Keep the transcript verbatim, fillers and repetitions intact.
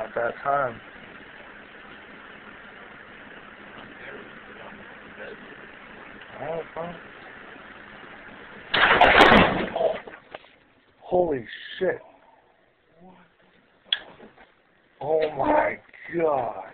about that time. Oh, fine. Holy shit. Oh my god.